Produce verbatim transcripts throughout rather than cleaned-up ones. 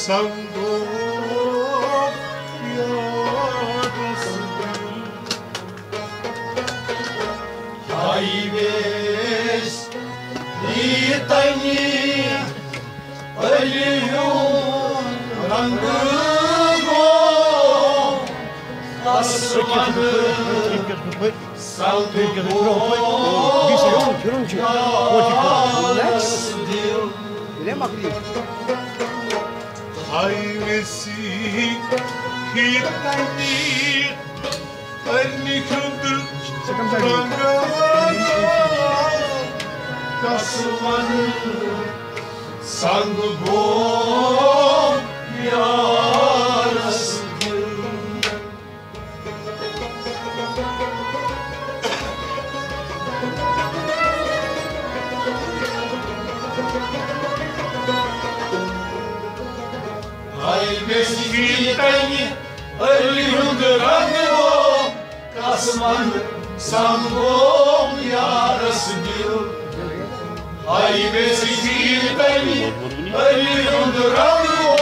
sango yarasını Hayves ditani aliyun rangugo asmanı sango Hayvesi hitani aliyundu rangugo asmanı sango yarasını Hayvesitani aliyundurango kasmanı sangom yarasını Hayvesitani aliyundurango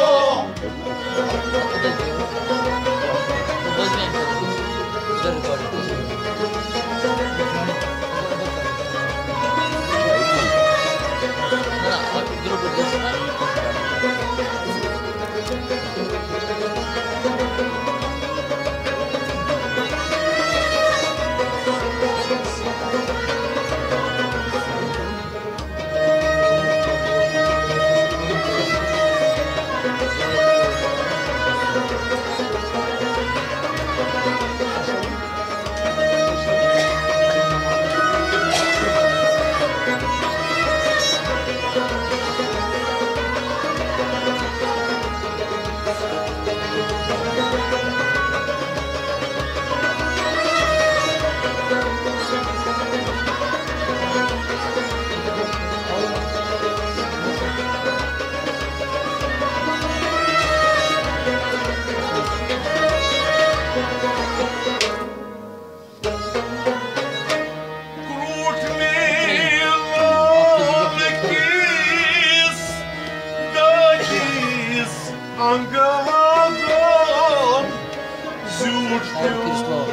Angam zurtlu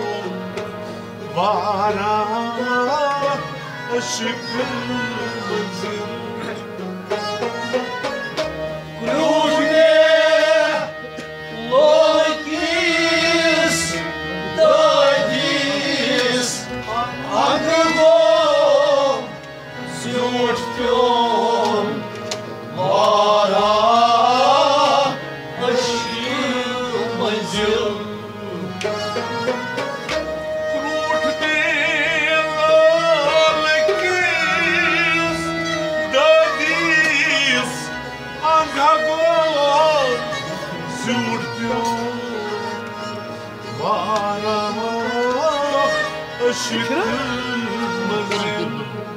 vara ışıkımızın Kruzne loikis dadis angam zurtlu vara ışıkımızın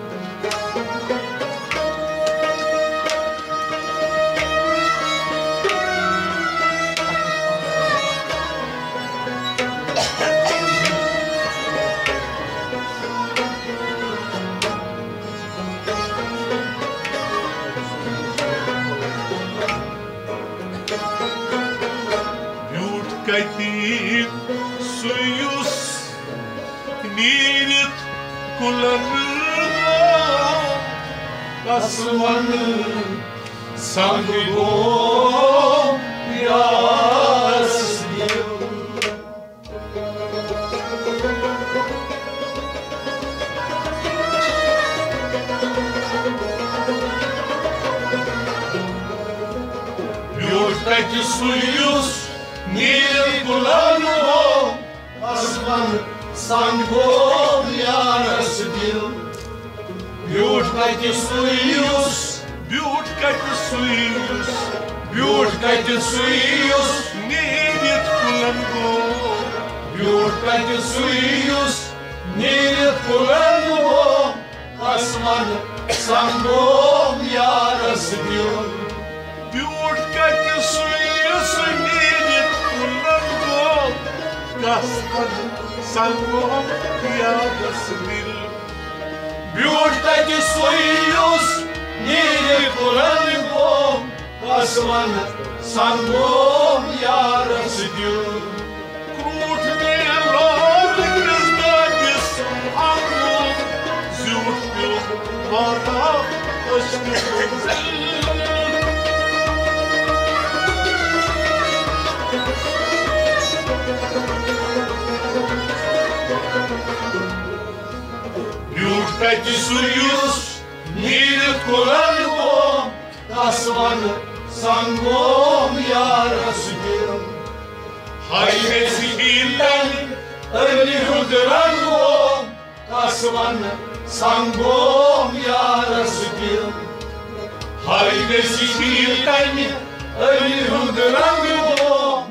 Kaitin suyus nirit kullanırma asmanı sangom yarasını Yurttaki suyus nirit kullanırma asmanı sangom yarasını Бьюшкайте суюз, бьюшкайте суюз, бьюшкайте суюз, не нет куланго. Бьюшкайте суюз, не нет куланго, Осман сангом я разбил. Бьюшкайте суюз, не нет куланго, Осман сангом я разбил. Бьюшкайте суюз, не нет куланго, Asman sangom yaras diu. Krutne lor kızdagis angum zürtü bana aşkım. Peki suyuz nirit kuralgom Asman sangom yarasıgım Hayresi illen Öli hudralgom Asman sangom yarasıgım Hayresi illen Öli hudralgom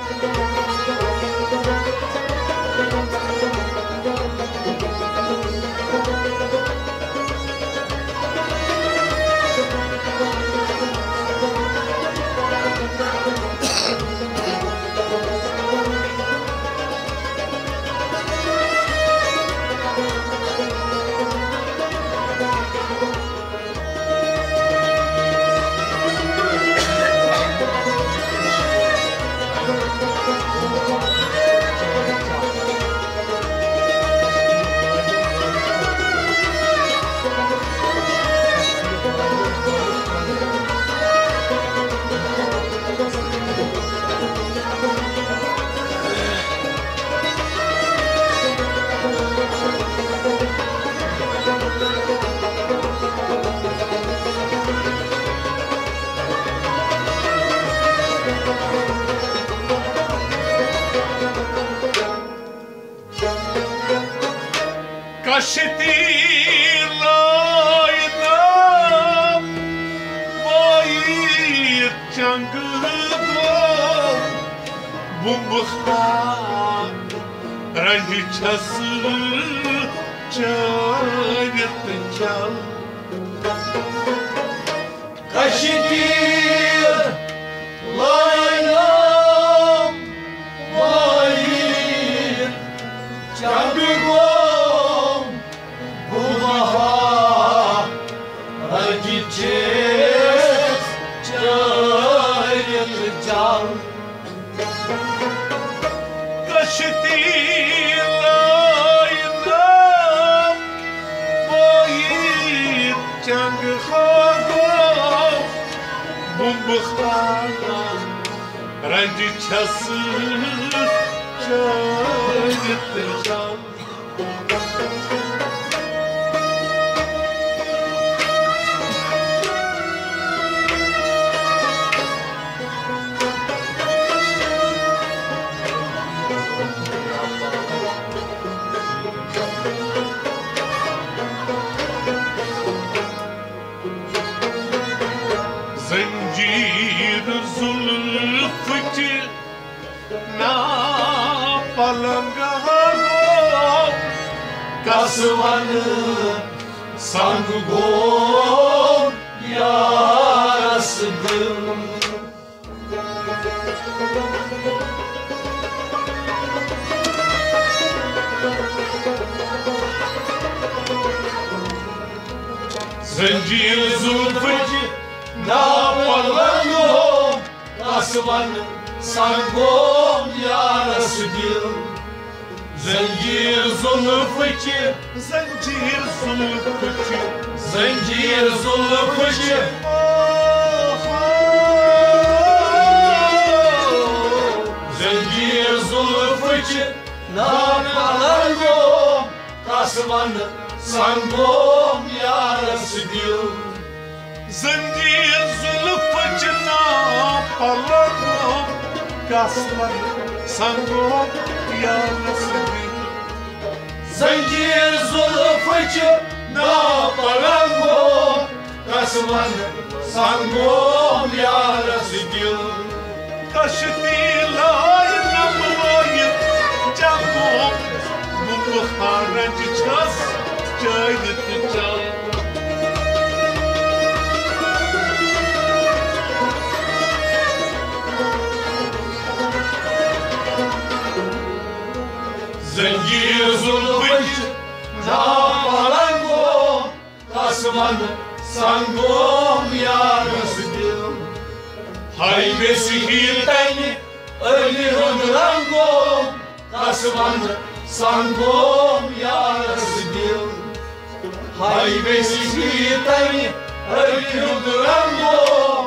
Kaşetilaydım bayit çangıgım Bumbıkta rengi çası çayıttı çal Kaşitir laylam bayir Çangıgom Bumaha Acıcet Çayıttı çal Kaşetilaydım bayit çangıgım Bumbıkta rengi çası çayıttı çal Zincir zulfıcı na palangahagom Kasvanı sangugom yarasıdım Zincir zulfıcı Napalangom Kasvanı sangom yarasıdım Zincir zulfıcı Zincir zulfıcı Zincir zulfıcı Zincir zulfıcı Napalangom Kasvanı sangom yarasıdım Zincir zulfıcı na palangom Kasman sangom yarasıdım Zincir zulfıcı Napalangom Kasvanı sangom yarasıdım Kaşetilaydım bayit çangıgım Bumbıkta rengi çası çayıttı çal Zincir zulfıcı Napalangom Kasvanı sangom yarasıdım Hai vesihitani ali rangom kasmanda sangom yarasdil Hai vesihitani ali rangom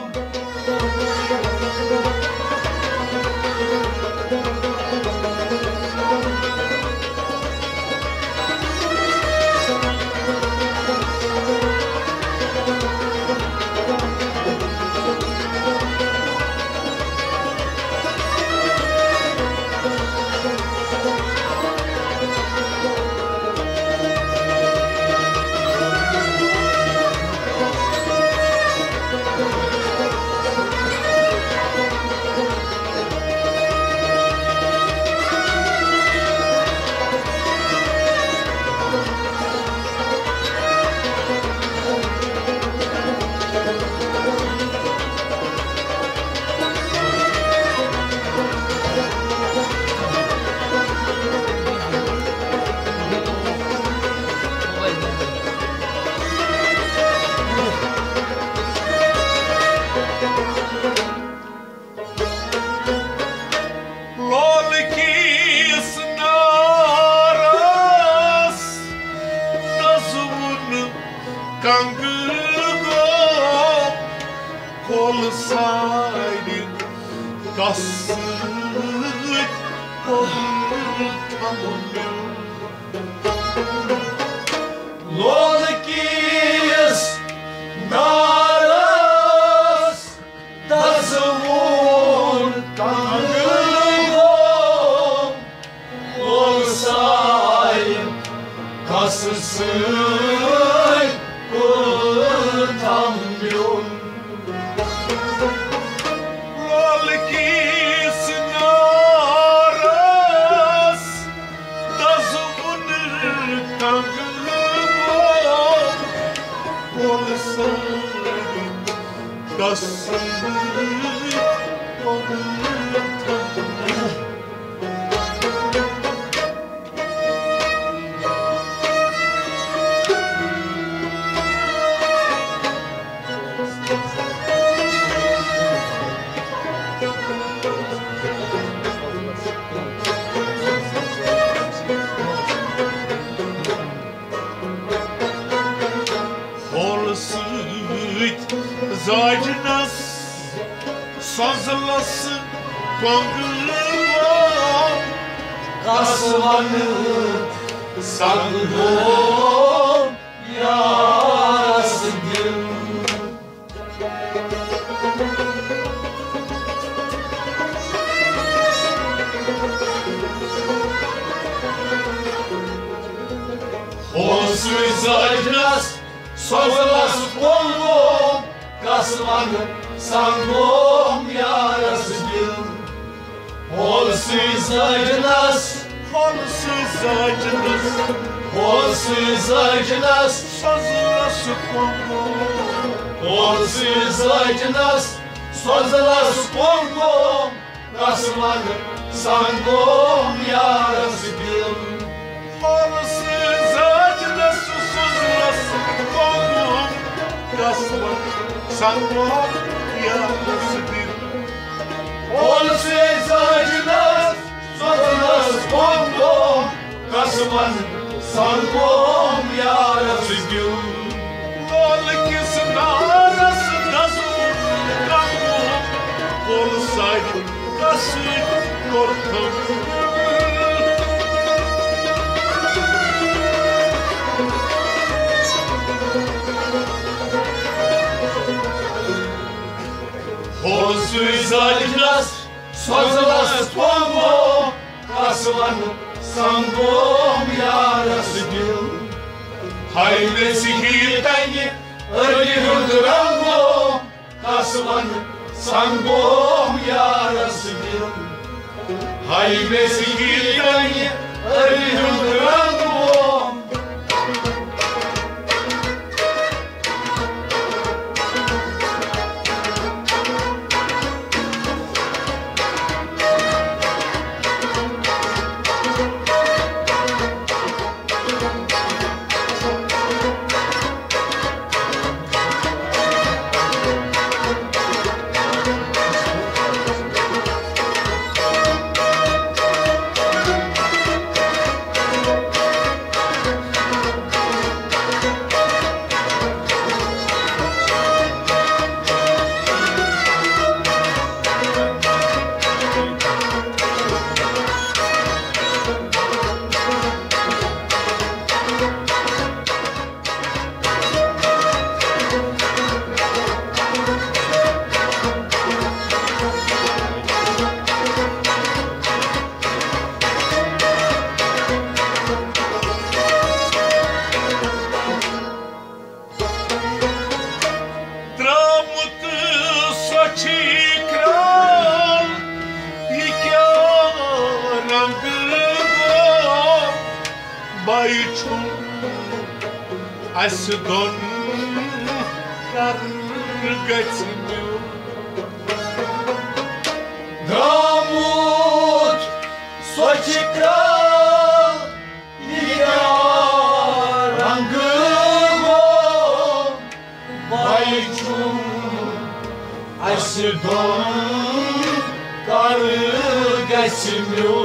Lolekis naras dazun kangılgom olsayım kasısın kutamyon Lolekis naras dazun kangılgom olsayım kasısın kutamyon Zajnas sazlası kongulum kasmanı sangom yarasgın Olsun zajnas sazlası kongum kasmanı sangom yarasgın Olsuz acınas Olsuz acınız Olsuz acınas sazlası kongulum Olsuz acınas sazlası kongum kasmanı sangom yarasgın Olsuz acınız sazlası kongulum kasman sangom yarasgın Olsuz acınas sazlası kongum kasmanı sangom yarasgın Lolekis naras dazun kangulum olsaydı kasık korkum Olsuz acınas sazlası kongum kasmanı sangom yarasgın Hay vesihitani ali rangom kasmanı sangom yarasgın Hay vesihitani ali rangom Baichu Asidon Kargățimiu Damut Socikral Yarangıgo Baichu Asidon Kargățimiu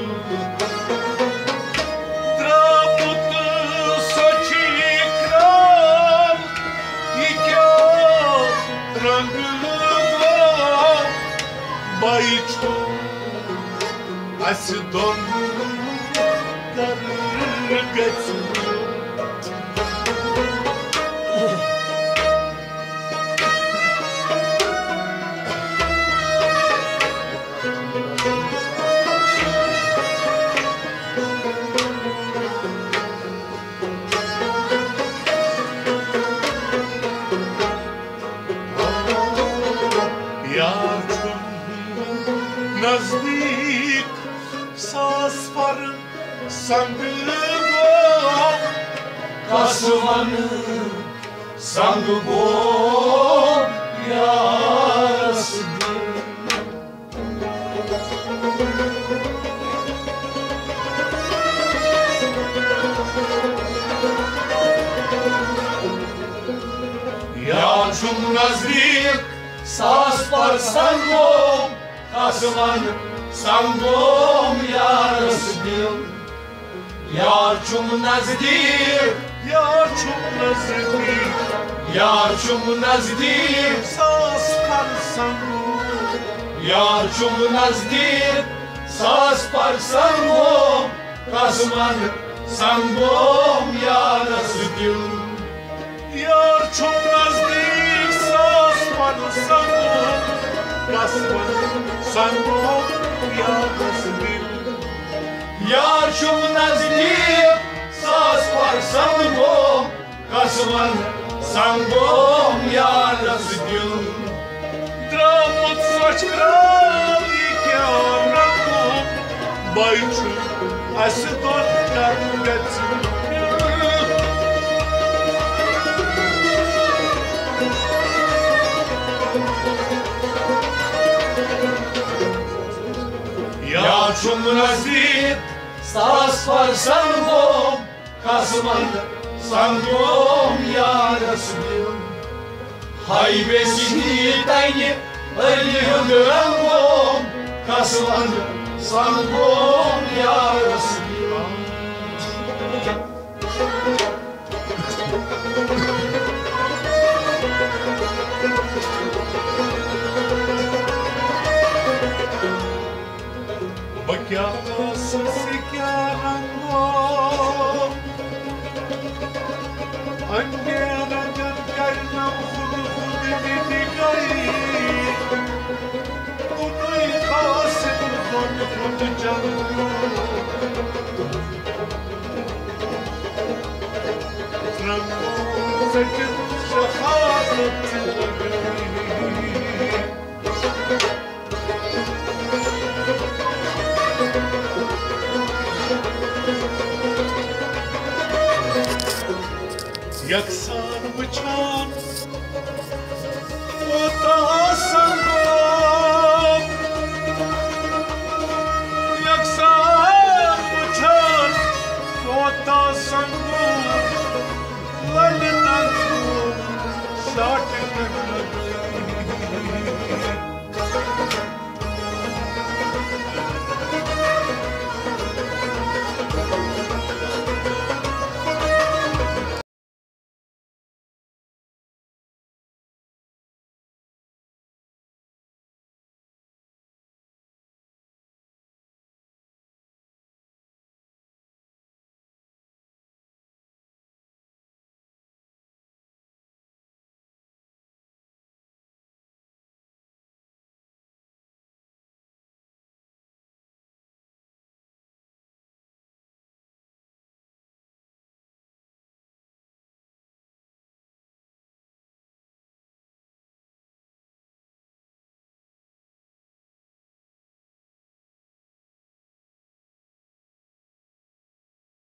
Baichu Asidon Kargățimiu Nazdik sasfar sangıgo Kasımanı sangıgo yarasıdı Yarçum nazdik sasfar sangıgo Kasımanı sangom yarasıdır Yarçum nazdir Yarçum nazdik Yarçum nazdir Sas parsango Yarçum nazdir Sas parsango Kasımanı sangom yarasıdır Yarçum nazdik Sas parsango Kasman sango yarasıdır Yarçum nazdir Sas parsango Kasımanı sangom yarasıdır Dramut Socikral Yarangıgo Baichu Asidon Kargățimiu Yarçum nazdir Sas parsango Kasımanı sangom yarasıdır Haybesini tayni ölüyorum Kasımanı sangom yarasıdır Bakası sikiyarango Angera gönkarnam hudu hudu didigay Unuy kasım don hudu cango Trango zekin şehadet tilagay Yaksan bıçak Utasan gom Yaksan bıçak Utasan gom Lalinan gom Şarkı